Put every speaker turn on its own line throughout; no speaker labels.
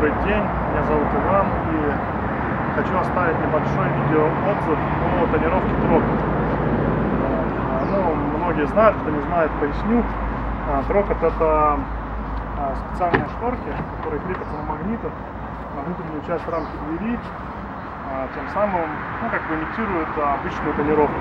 Добрый день, меня зовут Иван, и хочу оставить небольшой видеоотзыв о тонировке Трокот. Ну, многие знают, кто не знает, поясню. Трокот — это специальные шторки, которые крепятся на магнитах на внутреннюю часть рамки двери, тем самым, ну, как бы имитируют обычную тонировку.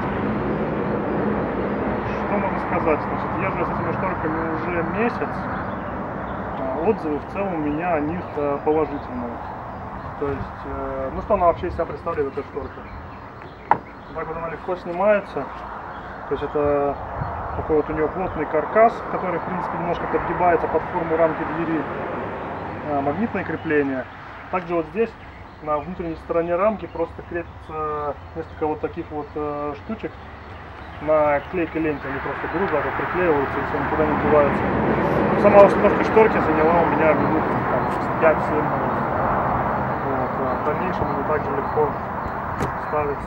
Что можно сказать? Значит, езжу с этими шторками уже месяц. Отзывы в целом у меня о них положительные. То есть, ну что она вообще из себя представляет, эта шторка? Так вот она легко снимается. То есть это такой вот у нее плотный каркас, который в принципе немножко подгибается под форму рамки двери. Магнитное крепление. Также вот здесь на внутренней стороне рамки просто крепится несколько вот таких вот штучек. На клейкой ленте они просто берут, так вот приклеиваются и все никуда не деваются. Сама установка шторки заняла у меня минут 5-7. Вот. В дальнейшем они также легко ставятся.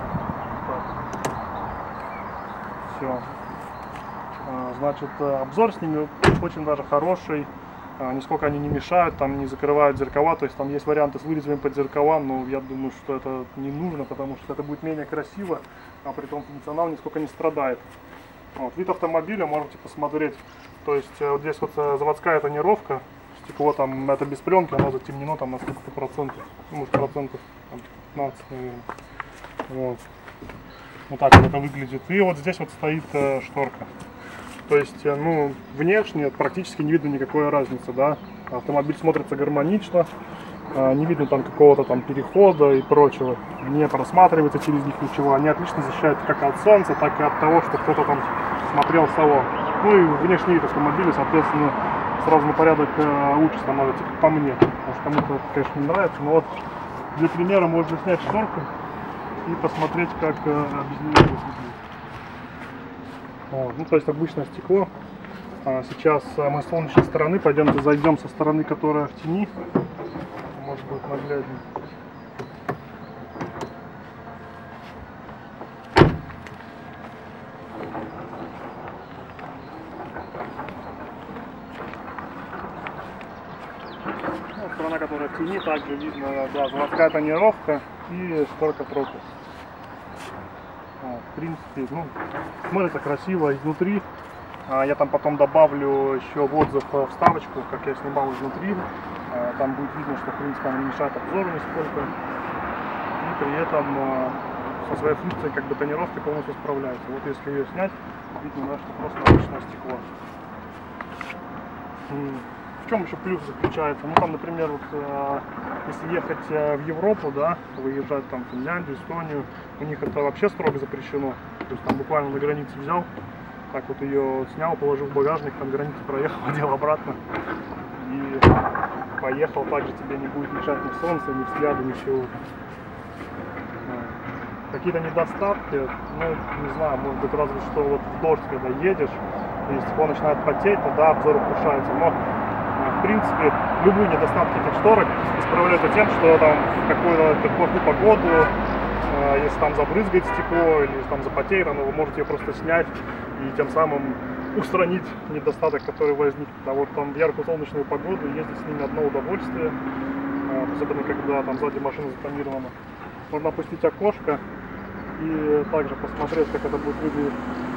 Все. Значит, обзор с ними очень даже хороший. Нисколько они не мешают, там не закрывают зеркала, то есть там есть варианты с вырезами под зеркала, но я думаю, что это не нужно, потому что это будет менее красиво, а при том функционал нисколько не страдает. Вот. Вид автомобиля можете посмотреть, то есть вот здесь вот заводская тонировка, стекло там это без пленки, оно затемнено там на сколько-то процентов, может процентов 15, наверное. Вот. Вот так вот это выглядит. И вот здесь вот стоит шторка. То есть, ну, внешне практически не видно никакой разницы, да. Автомобиль смотрится гармонично, не видно там какого-то там перехода и прочего. Не просматривается через них ничего. Они отлично защищают как от солнца, так и от того, что кто-то там смотрел в салон. Ну и внешний вид автомобиля, соответственно, сразу на порядок лучше становится, как по мне. Потому что кому-то, конечно, не нравится. Но вот для примера можно снять шторку и посмотреть, как без нее выглядит. Вот. Ну, то есть обычное стекло. Сейчас мы с солнечной стороны, пойдемте зайдем со стороны, которая в тени, может быть нагляднее. Ну, сторона, которая в тени, также видно, да, заводская тонировка и шторка Трокот. В принципе, ну, смотрится красиво изнутри. Я там потом добавлю еще в отзыв вставочку, как я снимал изнутри. Там будет видно, что в принципе она не мешает обзору нисколько. И при этом со своей функцией как бы тонировки полностью справляется. Вот если ее снять, видно, да, что просто обычное стекло. В чем еще плюс заключается? Ну там, например, вот, если ехать в Европу, да, выезжать там в Финляндию, Эстонию, у них это вообще строго запрещено. То есть там буквально на границе взял, так вот ее снял, положил в багажник, там границу проехал, одел обратно и поехал. Также тебе не будет мешать ни солнце, ни взгляда, ничего. Какие-то недостатки, ну не знаю, может быть разве что вот в дождь, когда едешь, и стекло начинает потеть, тогда обзор ухудшается. Но в принципе, любые недостатки этих шторок исправляются тем, что там в какую-то плохую погоду, если там забрызгает стекло или там запотеет, вы можете ее просто снять и тем самым устранить недостаток, который возник. А вот там в яркую солнечную погоду ездить с ними одно удовольствие, особенно когда там сзади машина затонирована. Можно опустить окошко и также посмотреть, как это будет выглядеть.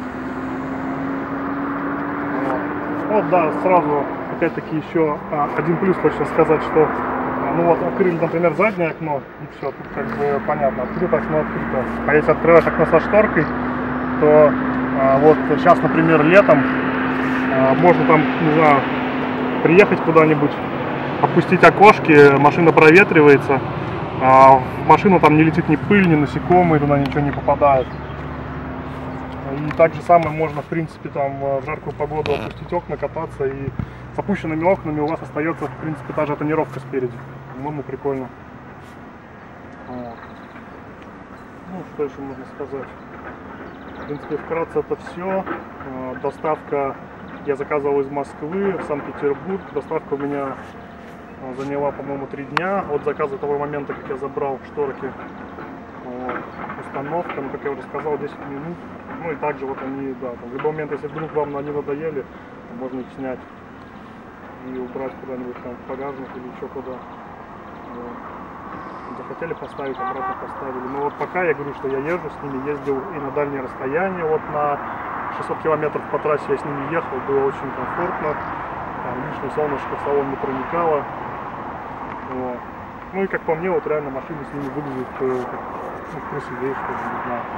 Вот, да, сразу опять-таки еще один плюс хочу сказать, что ну вот открыли, например, заднее окно, и все, тут как бы понятно, открыто окно, открыто. А если открываешь окно со шторкой, то вот сейчас, например, летом можно там, не знаю, приехать куда-нибудь, опустить окошки, машина проветривается, в машину там не летит ни пыль, ни насекомые, туда ничего не попадает. И так же самое можно, в принципе, там в жаркую погоду опустить окна, кататься, и с опущенными окнами у вас остается, в принципе, та же тонировка спереди. По-моему, прикольно. Вот. Ну, что еще можно сказать? В принципе, вкратце это все. Доставка я заказывал из Москвы в Санкт-Петербург. Доставка у меня заняла, по-моему, 3 дня от заказа того момента, как я забрал шторки. Вот. Установка, ну, как я уже сказал, 10 минут. Ну и также вот они, да, там, в любой момент, если вдруг вам они надоели, можно их снять и убрать куда-нибудь там в багажник или еще куда. Вот. Захотели поставить, обратно поставили. Но вот пока я говорю, что я езжу с ними, ездил и на дальние расстояния, вот на 600 километров по трассе я с ними ехал, было очень комфортно, там лишнее солнышко в салон не проникало. Вот. Ну и как по мне, вот реально машина с ними выглядит красивее, что ли, не знаю.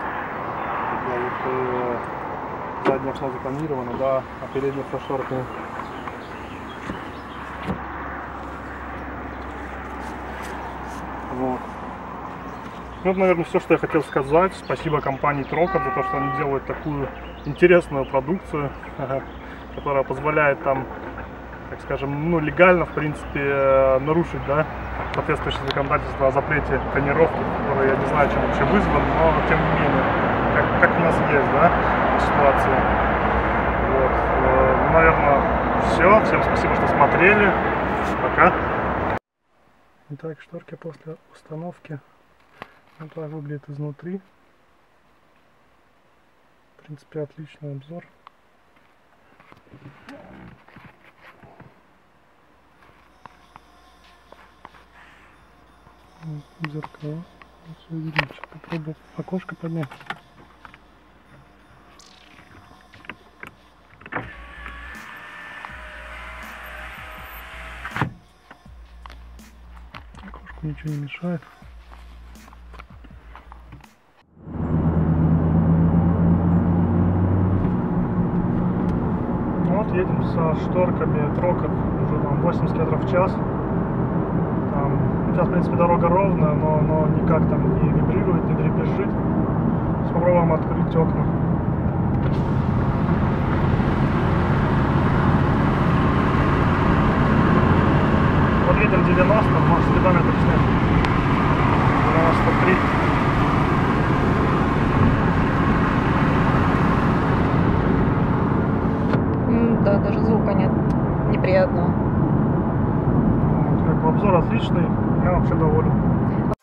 Вот, заднее окно затонировано, да, а переднее со шторками. Вот. Ну, это, наверное, все, что я хотел сказать. Спасибо компании Trocar за то, что они делают такую интересную продукцию, которая позволяет там, так скажем, ну, легально, в принципе, нарушить, да, соответствующее законодательство о запрете тонировки, которое я не знаю, чем вообще вызвано, но тем не менее, как у нас есть, да, ситуация. Вот. Ну, наверное, все. Всем спасибо, что смотрели. Пока. Итак, шторки после установки. Вот так выглядит изнутри. В принципе, отличный обзор. Зеркало. Все видно. Сейчас попробую окошко поднять. Окошку ничего не мешает. Вот едем со шторками Trocar уже там 80 км в час. Там, сейчас, в принципе, дорога ровная, но никак там не вибрирует, не дребезжит. Сейчас попробуем открыть окна. Вот едем 90, может, спидометр снять. 93.
Да, даже звука нет. Неприятного.
Вот, как бы обзор отличный, я вообще доволен.